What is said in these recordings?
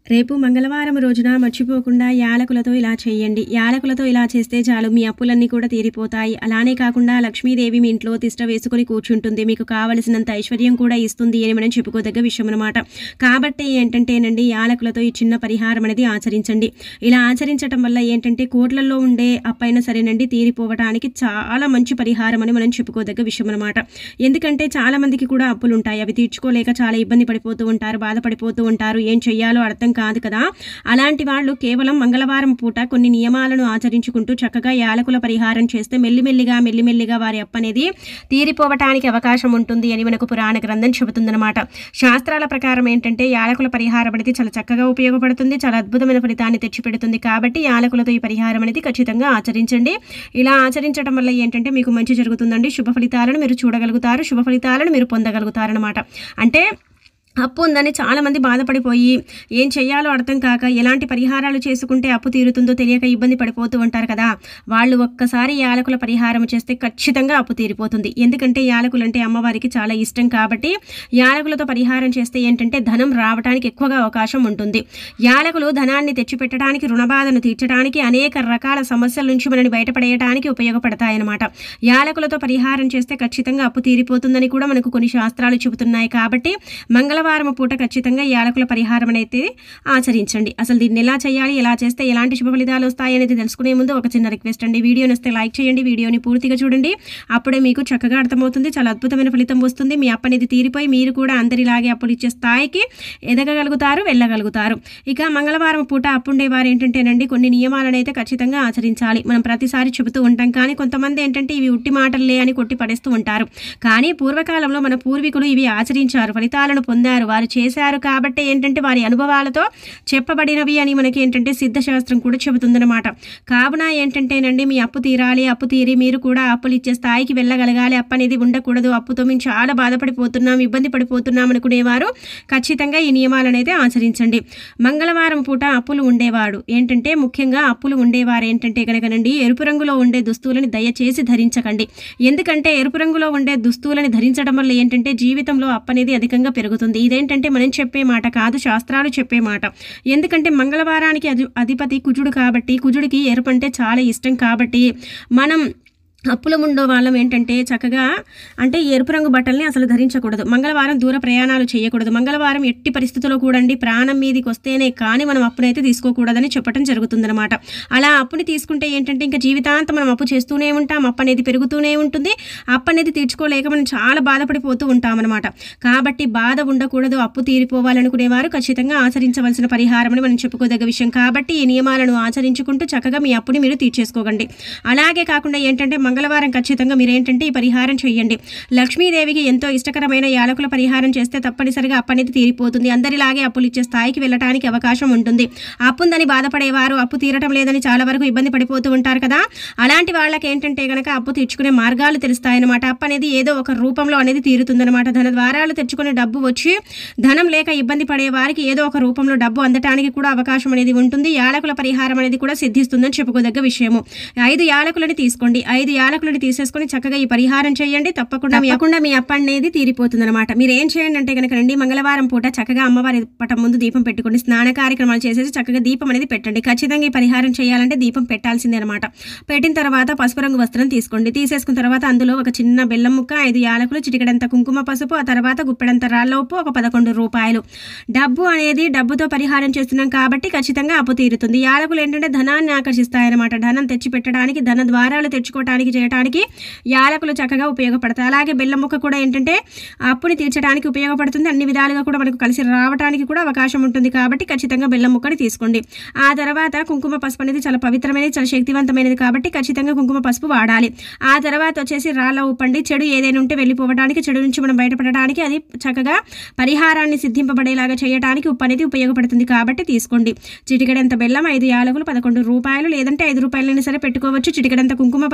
రేపు మంగళవారం రోజున మర్చిపోకుండా యాలకులతో ఇలా చేయండి. యాలకులతో ఇలా చేస్తే చాలు మీ అప్పులన్నీ కూడా తీరిపోతాయి. అలానే కాకుండా లక్ష్మీదేవి మీ ఇంట్లో తిష్ట వేసుకుని కూర్చుంటుంది. మీకు కావలసినంత ఐశ్వర్యం కూడా ఇస్తుంది అని మనం చెప్పుకోదగ్గ విషయం అనమాట. కాబట్టి ఏంటంటేనండి, యాలకులతో ఈ చిన్న పరిహారం అనేది ఆచరించండి. ఇలా ఆచరించడం వల్ల ఏంటంటే కోట్లలో ఉండే అప్పైనా సరేనండి తీరిపోవడానికి చాలా మంచి పరిహారం అని మనం చెప్పుకోదగ్గ విషయం అనమాట. ఎందుకంటే చాలా మందికి కూడా అప్పులు ఉంటాయి. అవి తీర్చుకోలేక చాలా ఇబ్బంది పడిపోతూ ఉంటారు, బాధపడిపోతూ ఉంటారు. ఏం చెయ్యాలో అర్థం కాదు కదా. అలాంటి వాళ్ళు కేవలం మంగళవారం పూట కొన్ని నియమాలను ఆచరించుకుంటూ చక్కగా యాలకుల పరిహారం చేస్తే మెల్లిమెల్లిగా వారి అప్పు అనేది తీరిపోవటానికి అవకాశం ఉంటుంది అని మనకు పురాణ గ్రంథం చెబుతుందన్నమాట. శాస్త్రాల ప్రకారం ఏంటంటే యాలకుల పరిహారం అనేది చాలా చక్కగా ఉపయోగపడుతుంది, చాలా అద్భుతమైన ఫలితాన్ని తెచ్చిపెడుతుంది. కాబట్టి యాలకులతో ఈ పరిహారం అనేది ఖచ్చితంగా ఆచరించండి. ఇలా ఆచరించడం వల్ల ఏంటంటే మీకు మంచి జరుగుతుందండి. శుభ ఫలితాలను మీరు చూడగలుగుతారు, శుభ ఫలితాలను మీరు పొందగలుగుతారనమాట. అంటే అప్పు ఉందని చాలామంది బాధపడిపోయి ఏం చెయ్యాలో అర్థం కాక ఎలాంటి పరిహారాలు చేసుకుంటే అప్పు తీరుతుందో తెలియక ఇబ్బంది పడిపోతూ ఉంటారు కదా. వాళ్ళు ఒక్కసారి యాలకుల పరిహారం చేస్తే ఖచ్చితంగా అప్పు తీరిపోతుంది. ఎందుకంటే యాలకులు అంటే అమ్మవారికి చాలా ఇష్టం. కాబట్టి యాలకులతో పరిహారం చేస్తే ఏంటంటే ధనం రావడానికి ఎక్కువగా అవకాశం ఉంటుంది. యాలకులు ధనాన్ని తెచ్చిపెట్టడానికి, రుణబాధను తీర్చడానికి, అనేక రకాల సమస్యల నుంచి మనని బయటపడేయడానికి ఉపయోగపడతాయన్నమాట. యాలకులతో పరిహారం చేస్తే ఖచ్చితంగా అప్పు తీరిపోతుందని కూడా మనకు కొన్ని శాస్త్రాలు చెబుతున్నాయి. కాబట్టి మంగళవారం పూట ఖచ్చితంగా యాలకుల పరిహారం అయితే ఆచరించండి. అసలు దీన్ని ఎలా చేయాలి, ఎలా చేస్తే ఎలాంటి శుభ ఫలితాలు వస్తాయి అనేది తెలుసుకునే ముందు ఒక చిన్న రిక్వెస్ట్ అండి. వీడియోని వస్తే లైక్ చేయండి, వీడియోని పూర్తిగా చూడండి. అప్పుడే మీకు చక్కగా అర్థమవుతుంది, చాలా అద్భుతమైన ఫలితం వస్తుంది. మీ అప్పు అనేది తీరిపోయి మీరు కూడా అందరిలాగే అప్పులు ఇచ్చే స్థాయికి ఎదగగలుగుతారు, వెళ్ళగలుగుతారు. ఇక మంగళవారం పూట అప్పు ఉండేవారు ఏంటంటేనండి కొన్ని నియమాలను అయితే ఖచ్చితంగా ఆచరించాలి. మనం ప్రతిసారి చెబుతూ ఉంటాం, కానీ కొంతమంది ఏంటంటే ఇవి ఉట్టి మాటలే అని కొట్టి పడేస్తూ ఉంటారు. కానీ పూర్వకాలంలో మన పూర్వీకులు ఇవి ఆచరించారు, ఫలితాలను పొందారు, వారు చేశారు. కాబట్టి ఏంటంటే వారి అనుభవాలతో చెప్పబడినవి అని మనకి ఏంటంటే సిద్ధశాస్త్రం కూడా చెబుతుందన్నమాట. కావున ఏంటంటేనండి మీ అప్పు తీరాలి, అప్పు తీరి మీరు కూడా అప్పులు ఇచ్చే స్థాయికి వెళ్ళగలగాలి. అప్పు అనేది ఉండకూడదు, అప్పుతో మేము చాలా బాధపడిపోతున్నాం, ఇబ్బంది పడిపోతున్నాం అనుకునేవారు ఖచ్చితంగా ఈ నియమాలను అయితే ఆచరించండి. మంగళవారం పూట అప్పులు ఉండేవాడు ఏంటంటే ముఖ్యంగా అప్పులు ఉండేవారు ఏంటంటే కనుకనండి ఎరుపు రంగులో ఉండే దుస్తువులని దయచేసి ధరించకండి. ఎందుకంటే ఎరుపు రంగులో ఉండే దుస్తువులని ధరించడం వల్ల ఏంటంటే జీవితంలో అప్పు అనేది అధికంగా పెరుగుతుంది. ఇదేంటంటే మనం చెప్పే మాట కాదు, శాస్త్రాలు చెప్పే మాట. ఎందుకంటే మంగళవారానికి అధిపతి కుజుడు కాబట్టి కుజుడికి ఎరుపు అంటే చాలా ఇష్టం. కాబట్టి మనం అప్పుల ముండో వాళ్ళం ఏంటంటే చక్కగా అంటే ఎరుపు రంగు బట్టల్ని అసలు ధరించకూడదు. మంగళవారం దూర ప్రయాణాలు చేయకూడదు. మంగళవారం ఎట్టి పరిస్థితుల్లో కూడండి ప్రాణం మీదకి వస్తేనే కానీ మనం అప్పునైతే తీసుకోకూడదని చెప్పడం జరుగుతుందన్నమాట. అలా అప్పుని తీసుకుంటే ఏంటంటే ఇంకా జీవితాంతం మనం అప్పు చేస్తూనే ఉంటాం, అప్పు అనేది పెరుగుతూనే ఉంటుంది. అప్పు అనేది తీర్చుకోలేక మనం చాలా బాధపడిపోతూ ఉంటామన్నమాట. కాబట్టి బాధ ఉండకూడదు, అప్పు తీరిపోవాలనుకునేవారు ఖచ్చితంగా ఆచరించవలసిన పరిహారం అని మనం చెప్పుకోదగ్గ విషయం. కాబట్టి ఈ నియమాలను ఆచరించుకుంటూ చక్కగా మీ అప్పుని మీరు తీర్చేసుకోకండి. అలాగే కాకుండా ఏంటంటే మంగళవారం ఖచ్చితంగా మీరు ఏంటంటే ఈ పరిహారం చేయండి. లక్ష్మీదేవికి ఎంతో ఇష్టకరమైన యాలకుల పరిహారం చేస్తే తప్పనిసరిగా అప్పు అనేది తీరిపోతుంది. అందరిలాగే అప్పులు ఇచ్చే స్థాయికి వెళ్ళడానికి అవకాశం ఉంటుంది. అప్పు ఉందని బాధపడేవారు, అప్పు తీరటం లేదని చాలా వరకు ఇబ్బంది పడిపోతూ ఉంటారు కదా. అలాంటి వాళ్ళకి ఏంటంటే కనుక అప్పు తీర్చుకునే మార్గాలు తెలుస్తాయన్నమాట. అప్పు అనేది ఏదో ఒక రూపంలో అనేది తీరుతుందన్నమాట. ధన ద్వారాలు తెచ్చుకునే డబ్బు వచ్చి ధనం లేక ఇబ్బంది పడే వారికి ఏదో ఒక రూపంలో డబ్బు అందటానికి కూడా అవకాశం అనేది ఉంటుంది. యాలకుల పరిహారం అనేది కూడా సిద్ధిస్తుందని చెప్పుకోదగ్గ విషయము. 5 యాలకులని తీసుకోండి, 5 యాలకులను తీసేసుకొని చక్కగా ఈ పరిహారం చేయండి. తప్పకుండా మీ అప్పు అనేది తీరిపోతుంది అనమాట. మీరు ఏం చేయండి అంటే కనుక రండి మంగళవారం పూట చక్కగా అమ్మవారి పటం ముందు దీపం పెట్టుకోండి. స్నాన కార్యక్రమాలు చేసేసి చక్కగా దీపం అనేది పెట్టండి. ఖచ్చితంగా ఈ పరిహారం చేయాలంటే దీపం పెట్టాల్సిందే అనమాట. పెట్టిన తర్వాత పసుపు రంగు వస్త్రం తీసుకోండి. తీసేసుకున్న తర్వాత అందులో ఒక చిన్న బెల్లం ముక్క, 5 యాలకులు, చిటికెడంత కుంకుమ పసుపు, ఆ తర్వాత గుప్పెడంత రాళ్ళ ఉప్పు, ఒక 11 రూపాయలు. డబ్బు అనేది డబ్బుతో పరిహారం చేస్తున్నాం కాబట్టి ఖచ్చితంగా అప్పు తీరుతుంది. యాలకులు ఏంటంటే ధనాన్ని ఆకర్షిస్తాయన్నమాట. ధనం తెచ్చి పెట్టడానికి, ధన ద్వారాలు తెచ్చుకోవడానికి చేయడానికి యాలకులు చక్కగా ఉపయోగపడతాయి. అలాగే బెల్లం ముక్క కూడా ఏంటంటే అప్పుని తీర్చడానికి ఉపయోగపడుతుంది. అన్ని విధాలుగా కూడా మనకు కలిసి రావడానికి కూడా అవకాశం ఉంటుంది. కాబట్టి ఖచ్చితంగా బెల్లం ముక్కని తీసుకోండి. ఆ తర్వాత కుంకుమ పసుపు అనేది చాలా పవిత్రమైనది, చాలా శక్తివంతమైనది. కాబట్టి ఖచ్చితంగా కుంకుమ పసుపు వాడాలి. ఆ తర్వాత వచ్చేసి రాళ్ళ ఉప్పండి. చెడు ఏదైనా ఉంటే వెళ్ళిపోవడానికి, చెడు నుంచి మనం బయటపడడానికి అది చక్కగా పరిహారాన్ని సిద్ధింపబడేలాగా చేయడానికి ఉప్పు అనేది ఉపయోగపడుతుంది. కాబట్టి తీసుకోండి. చిటికెడంత బెల్లం, 5 యాలకులు, 11 రూపాయలు, లేదంటే 5 రూపాయలైనా సరే పెట్టుకోవచ్చు. చిటికెడంత కుంకుమ పసుపు, ఆ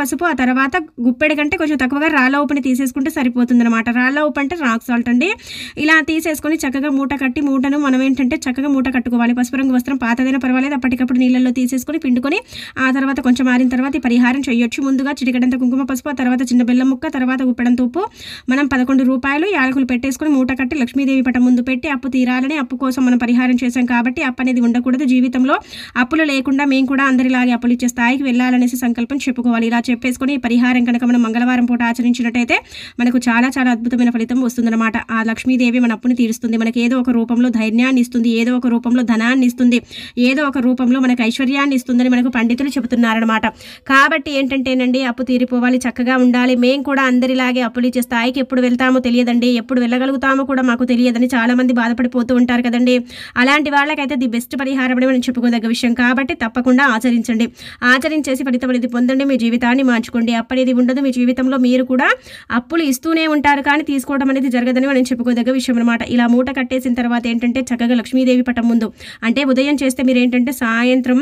తర్వాత గుప్పెడి కంటే కొంచెం తక్కువగా రాళ్ళ ఉప్పుని తీసేసుకుంటే సరిపోతుందన్నమాట. రాళ్ళ ఉప్పు అంటే రాక్ సాల్ట్ అండి. ఇలా తీసేసుకొని చక్కగా మూట కట్టి మూటను మనం ఏంటంటే చక్కగా మూట కట్టుకోవాలి. పసుపు రంగు వస్త్రం పాతదైనా పర్వాలేదు, అప్పటికప్పుడు నీళ్ళల్లో తీసేసుకొని పిండుకొని ఆ తర్వాత కొంచెం ఆరిన తర్వాత ఈ పరిహారం చేయొచ్చు. ముందుగా చిటికెడంత కుంకుమ పసుపు, తర్వాత చిన్న బెల్లం ముక్క, తర్వాత గుప్పెడంత ఉప్పు, మనం 11 రూపాయలు యాలకులు పెట్టేసుకొని మూట కట్టి లక్ష్మీదేవి పటం ముందు పెట్టి అప్పు తీరాలని, అప్పు కోసం మనం పరిహారం చేశాం కాబట్టి అప్పు అనేది ఉండకూడదు. జీవితంలో అప్పులు లేకుండా మేము కూడా అందరిలాగే అప్పులు ఇచ్చే స్థాయికి వెళ్ళాలనేసి సంకల్పం చెప్పుకోవాలి. ఇలా చెప్పేసుకొని ఈ పరిహారం కనుక మనం మంగళవారం పూట ఆచరించినట్టయితే మనకు చాలా చాలా అద్భుతమైన ఫలితం వస్తుందన్నమాట. ఆ లక్ష్మీదేవి మన అప్పుని తీరుస్తుంది. మనకి ఏదో ఒక రూపంలో ధైర్యాన్ని ఇస్తుంది, ఏదో ఒక రూపంలో ధనాన్ని ఇస్తుంది, ఏదో ఒక రూపంలో మనకు ఐశ్వర్యాన్ని ఇస్తుందని మనకు పండితులు చెబుతున్నారనమాట. కాబట్టి ఏంటంటేనండి అప్పు తీరిపోవాలి, చక్కగా ఉండాలి. మేము కూడా అందరిలాగే అప్పులు ఇచ్చే స్థాయికి ఎప్పుడు వెళ్తామో తెలియదండి, ఎప్పుడు వెళ్ళగలుగుతామో కూడా మాకు తెలియదని చాలామంది బాధపడిపోతూ ఉంటారు కదండి. అలాంటి వాళ్ళకైతే ది బెస్ట్ పరిహారం అని మనం చెప్పుకోదగ్గ విషయం. కాబట్టి తప్పకుండా ఆచరించండి. ఆచరించేసి ఫలితం అనేది పొందండి. మీ జీవితాన్ని మార్చుకోండి. అప్పు అనేది ఉండదు మీ జీవితంలో. మీరు కూడా అప్పులు ఇస్తూనే ఉంటారు కానీ తీసుకోవడం అనేది జరగదని మనం చెప్పుకోదగ్గ విషయం అనమాట. ఇలా మూట కట్టేసిన తర్వాత ఏంటంటే చక్కగా లక్ష్మీదేవి పటం ముందు అంటే ఉదయం చేస్తే మీరు ఏంటంటే సాయంత్రం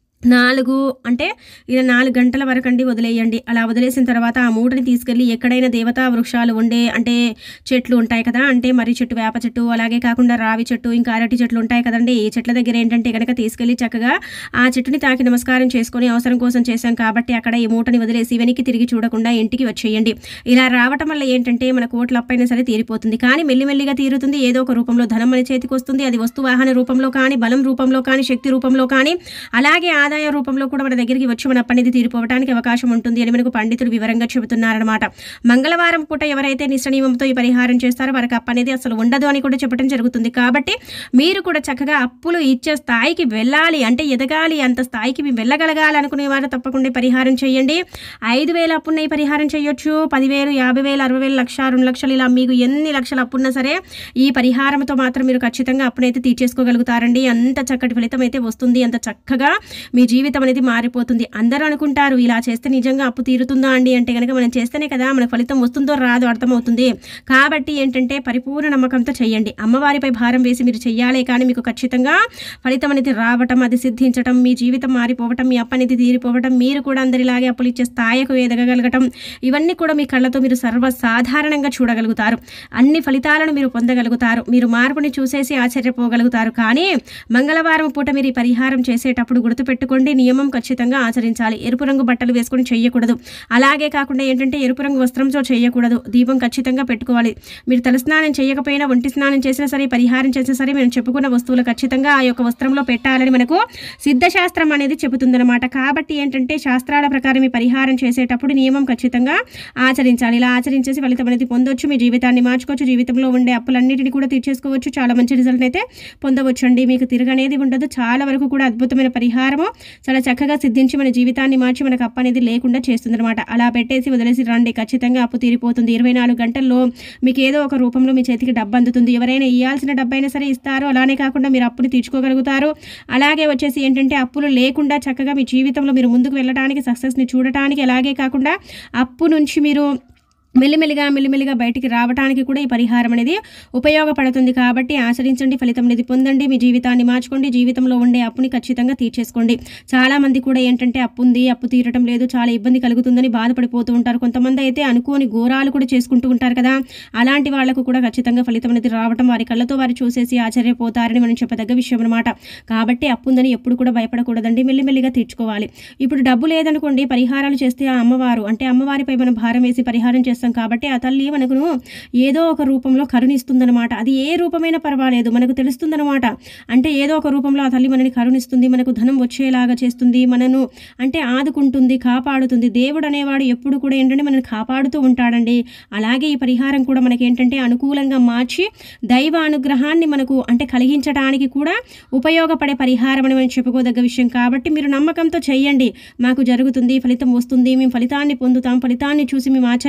4 అంటే ఇలా 4 గంటల వరకు అండి వదిలేయండి. అలా వదిలేసిన తర్వాత ఆ మూటని తీసుకెళ్ళి ఎక్కడైనా దేవతా వృక్షాలు ఉండే అంటే చెట్లు ఉంటాయి కదా, అంటే మర్రి చెట్టు, వేప చెట్టు, అలాగే కాకుండా రావి చెట్టు, ఇంకా అరటి చెట్లు ఉంటాయి కదండి. ఈ చెట్ల దగ్గర ఏంటంటే కనుక తీసుకెళ్ళి చక్కగా ఆ చెట్టుని తాకి నమస్కారం చేసుకొని అవసరం కోసం చేశాం కాబట్టి అక్కడ ఈ మూటని వదిలేసి వెనక్కి తిరిగి చూడకుండా ఇంటికి వచ్చేయండి. ఇలా రావటం వల్ల ఏంటంటే మన కోట్ల అప్పైనా సరే తీరిపోతుంది. కానీ మెల్లిమెల్లిగా తీరుతుంది. ఏదో ఒక రూపంలో ధనం మన చేతికి వస్తుంది. అది వస్తు వాహన రూపంలో కానీ, బలం రూపంలో కానీ, శక్తి రూపంలో కానీ, అలాగే ఆదాయ రూపంలో కూడా మన దగ్గరికి వచ్చి మన అప్పు అనేది తీరిపోవడానికి అవకాశం ఉంటుంది అని మనకు పండితులు వివరంగా చెబుతున్నారనమాట. మంగళవారం పూట ఎవరైతే నిష్ట నియమంతో ఈ పరిహారం చేస్తారో వారికి అప్పు అనేది అసలు ఉండదు అని కూడా చెప్పడం జరుగుతుంది. కాబట్టి మీరు కూడా చక్కగా అప్పులు ఇచ్చే స్థాయికి వెళ్ళాలి అంటే ఎదగాలి, అంత స్థాయికి మేము వెళ్ళగలగాలి అనుకునే వారు తప్పకుండా పరిహారం చేయండి. 5,000 అప్పున్న ఈ పరిహారం చేయొచ్చు. 10,000, 50,000, 60,000, లక్ష, 2 లక్షలు ఇలా మీకు ఎన్ని లక్షల అప్పున్నా సరే ఈ పరిహారంతో మాత్రం మీరు ఖచ్చితంగా అప్పునైతే తీర్చేసుకోగలుగుతారండి. అంత చక్కటి ఫలితం అయితే వస్తుంది. అంత చక్కగా మీ జీవితం అనేది మారిపోతుంది. అందరూ అనుకుంటారు ఇలా చేస్తే నిజంగా అప్పు తీరుతుందా అండి అంటే కనుక మనం చేస్తేనే కదా మనకు ఫలితం వస్తుందో రాదో అర్థమవుతుంది. కాబట్టి ఏంటంటే పరిపూర్ణ నమ్మకంతో చేయండి. అమ్మవారిపై భారం వేసి మీరు చెయ్యాలే కానీ మీకు ఖచ్చితంగా ఫలితం అనేది రావటం, అది సిద్ధించటం, మీ జీవితం మారిపోవటం, మీ అప్పు అనేది తీరిపోవటం, మీరు కూడా అందరిలాగే అప్పులు ఇచ్చే స్థాయికి ఎదగగలగటం, ఇవన్నీ కూడా మీ కళ్ళతో మీరు సర్వసాధారణంగా చూడగలుగుతారు. అన్ని ఫలితాలను మీరు పొందగలుగుతారు. మీరు మార్పుని చూసేసి ఆశ్చర్యపోగలుగుతారు. కానీ మంగళవారం పూట మీరు ఈ పరిహారం చేసేటప్పుడు గుర్తుపెట్టుకోండి, నియమం ఖచ్చితంగా ఆచరించాలి. ఎరుపు రంగు బట్టలు వేసుకొని చేయకూడదు. అలాగే కాకుండా ఏంటంటే ఎరుపు రంగు వస్త్రంతో చేయకూడదు. దీపం ఖచ్చితంగా పెట్టుకోవాలి. మీరు తలస్నానం చేయకపోయినా, ఒంటి స్నానం చేసినా సరే, పరిహారం చేసినా సరే మేము చెప్పుకున్న వస్తువులు ఖచ్చితంగా ఆ యొక్క వస్త్రంలో పెట్టాలని మనకు సిద్ధశాస్త్రం అనేది చెబుతుందన్నమాట. కాబట్టి ఏంటంటే శాస్త్రాల ప్రకారం ఈ పరిహారం చేసేటప్పుడు నియమం ఖచ్చితంగా ఆచరించాలి. ఇలా ఆచరించేసి ఫలితం అనేది పొందవచ్చు. మీ జీవితాన్ని మార్చుకోవచ్చు. జీవితంలో ఉండే అప్పులన్నిటిని కూడా తీర్చేసుకోవచ్చు. చాలా మంచి రిజల్ట్ అయితే పొందవచ్చు అండి. మీకు తిరగనేది ఉండదు. చాలా వరకు కూడా అద్భుతమైన పరిహారము చాలా చక్కగా సిద్ధించి మన జీవితాన్ని మార్చి మనకు అప్పు అనేది లేకుండా చేస్తుందన్నమాట. అలా పెట్టేసి వదిలేసి రండి, ఖచ్చితంగా అప్పు తీరిపోతుంది. 24 గంటల్లో మీకు ఏదో ఒక రూపంలో మీ చేతికి డబ్బు అందుతుంది. ఎవరైనా ఇవ్వాల్సిన డబ్బు అయినా సరే ఇస్తారు. అలానే కాకుండా మీరు అప్పుని తీర్చుకోగలుగుతారు. అలాగే వచ్చేసి ఏంటంటే అప్పులు లేకుండా చక్కగా మీ జీవితంలో మీరు ముందుకు వెళ్ళడానికి, సక్సెస్ని చూడటానికి, అలాగే కాకుండా అప్పు నుంచి మీరు మెల్లిమెల్లిగా బయటికి రావడానికి కూడా ఈ పరిహారం అనేది ఉపయోగపడుతుంది. కాబట్టి ఆచరించండి, ఫలితం అనేది పొందండి, మీ జీవితాన్ని మార్చుకోండి, జీవితంలో ఉండే అప్పుని ఖచ్చితంగా తీర్చేసుకోండి. చాలామంది కూడా ఏంటంటే అప్పు ఉంది, అప్పు తీరటం లేదు, చాలా ఇబ్బంది కలుగుతుందని బాధపడిపోతూ ఉంటారు. కొంతమంది అయితే అనుకోని ఘోరాలు కూడా చేసుకుంటూ ఉంటారు కదా. అలాంటి వాళ్లకు కూడా ఖచ్చితంగా ఫలితం అనేది రావటం వారి కళ్ళతో వారు చూసేసి ఆశ్చర్యపోతారని మనం చెప్పదగ్గ విషయం అనమాట. కాబట్టి అప్పు ఉందని ఎప్పుడు కూడా భయపడకూడదండి, మెల్లిమెల్లిగా తీర్చుకోవాలి. ఇప్పుడు డబ్బు లేదనుకోండి, పరిహారాలు చేస్తే ఆ అమ్మవారు అంటే అమ్మవారిపై మనం భారం వేసి పరిహారం చేస్తాం కాబట్టి ఆ తల్లి మనకు ఏదో ఒక రూపంలో కరుణిస్తుందన్నమాట. అది ఏ రూపమైనా పర్వాలేదు, మనకు తెలుస్తుందన్నమాట. అంటే ఏదో ఒక రూపంలో ఆ తల్లి మనని కరుణిస్తుంది, మనకు ధనం వచ్చేలాగా చేస్తుంది, మనను అంటే ఆదుకుంటుంది, కాపాడుతుంది. దేవుడు అనేవాడు ఎప్పుడు కూడా ఏంటంటే మనల్ని కాపాడుతూ ఉంటాడండి. అలాగే ఈ పరిహారం కూడా మనకి ఏంటంటే అనుకూలంగా మార్చి దైవ అనుగ్రహాన్ని మనకు అంటే కలిగించడానికి కూడా ఉపయోగపడే పరిహారం అని మనం చెప్పుకోదగ్గ విషయం. కాబట్టి మీరు నమ్మకంతో చేయండి, మాకు జరుగుతుంది, ఫలితం వస్తుంది, మేము ఫలితాన్ని పొందుతాం, ఫలితాన్ని చూసి మేము ఆశ్చర్యపోతాం,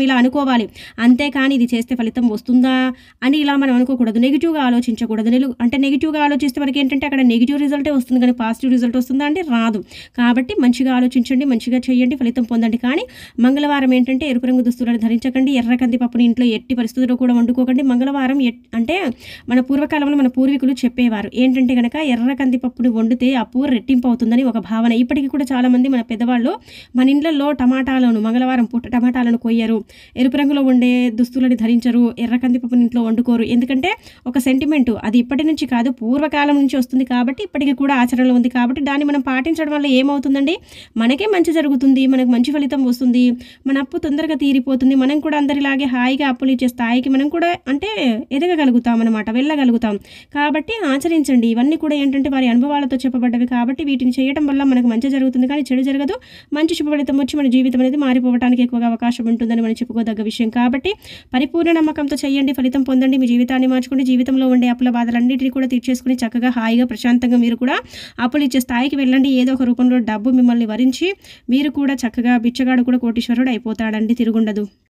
ఇలా అనుకోవాలి. అంతేకాని ఇది చేస్తే ఫలితం వస్తుందా అని ఇలా మనం అనుకోకూడదు. నెగెటివ్‌గా ఆలోచించకూడదు. అంటే నెగెటివ్‌గా ఆలోచిస్తే మనకేంటంటే అక్కడ నెగెటివ్ రిజల్టే వస్తుంది కానీ పాజిటివ్ రిజల్ట్ వస్తుందా అంటే రాదు. కాబట్టి మంచిగా ఆలోచించండి, మంచిగా చేయండి, ఫలితం పొందండి. కానీ మంగళవారం ఏంటంటే ఎరుపు రంగు దుస్తులను ధరించకండి. ఎర్ర కంది పప్పుని ఇంట్లో ఎట్టి పరిస్థితుల్లో కూడా వండుకోకండి. మంగళవారం అంటే మన పూర్వకాలంలో మన పూర్వీకులు చెప్పేవారు. ఏంటంటే గనక ఎర్ర కంది పప్పుని వండితే అప్పు రెట్టింపు అవుతుందని ఒక భావన. ఇప్పటికి కూడా చాలామంది మన పెద్దవాళ్ళు మన ఇండ్లల్లో టమాటాలను మంగళవారం పూట టమాటాలను కొయ్యరు, ఎరుపు రంగులో ఉండే దుస్తులని ధరించరు, ఎర్ర కంది పప్పుని ఇంట్లో వండుకోరు. ఎందుకంటే ఒక సెంటిమెంటు. అది ఇప్పటి నుంచి కాదు, పూర్వకాలం నుంచి వస్తుంది కాబట్టి ఇప్పటికి కూడా ఆచరణలో ఉంది కాబట్టి దాన్ని మనం పాటించడం వల్ల ఏమవుతుందండి, మనకే మంచి జరుగుతుంది, మనకు మంచి ఫలితం వస్తుంది, మన అప్పు తొందరగా తీరిపోతుంది, మనం కూడా అందరిలాగే హాయిగా అప్పులు ఇచ్చే స్థాయికి మనం కూడా అంటే ఎదగగలుగుతాం అనమాట, వెళ్ళగలుగుతాం. కాబట్టి ఆచరించండి. ఇవన్నీ కూడా ఏంటంటే వారి అనుభవాలతో చెప్పబడ్డవి కాబట్టి వీటిని చేయడం వల్ల మనకు మంచి జరుగుతుంది కానీ చెడు జరగదు. మంచి శుభ ఫలితం వచ్చి మన జీవితం అనేది మారిపోవడానికి ఎక్కువగా అవకాశం ఉంటుందని మనం చెప్పుకోదగ్గ విషయం. కాబట్టి పరిపూర్ణ నమ్మకంతో చేయండి, ఫలితం పొందండి, మీ జీవితాన్ని మార్చుకోండి, జీవితంలో ఉండే అప్పుల బాధలన్నింటినీ కూడా తీర్చేసుకుని చక్కగా హాయిగా ప్రశాంతంగా మీరు కూడా అప్పులు ఇచ్చే స్థాయికి వెళ్ళండి. ఏదో ఒక రూపంలో డబ్బు మిమ్మల్ని వరించి మీరు కూడా చక్కగా బిచ్చగాడు కూడా కోటీశ్వరుడు అయిపోతాడండి, తిరుగుండదు.